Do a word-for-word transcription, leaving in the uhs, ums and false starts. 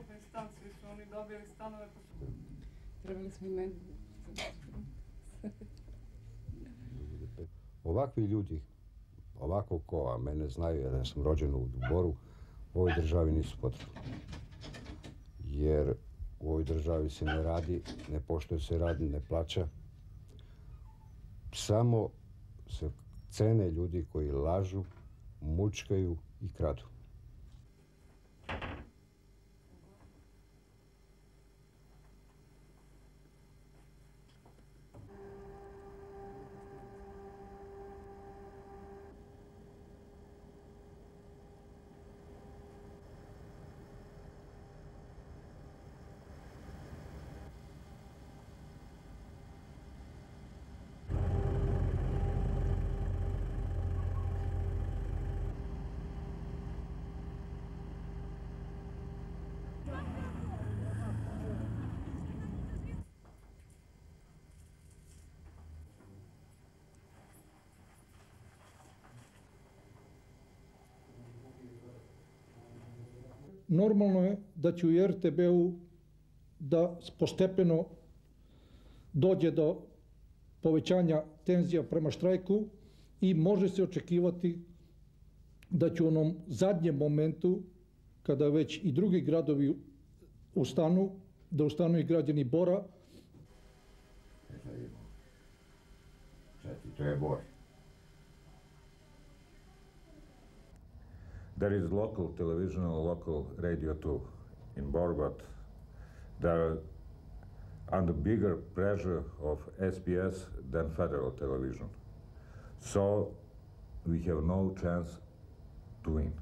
kupim stan, svi su oni dobili stanove. Trebali smo i meni. Ovakvi ljudi, ovako ko, a mene znaju jer ja sam rođen u Boru, u ovoj državi nisu potrebni. Jer u ovoj državi se ne radi, ne poštuje se rad, ne plaća. Samo se cene ljudi koji lažu, mučkaju i kradu. Normalno je da će u er te be-u da postepeno dođe do povećanja tenzija prema štrajku i može se očekivati da će u onom zadnjem momentu, kada već i drugi gradovi ustanu, da ustanu i građani Bora. To je Bor. There is local television and local radio too in Bor, but they are under bigger pressure of S B S than federal television. So we have no chance to win.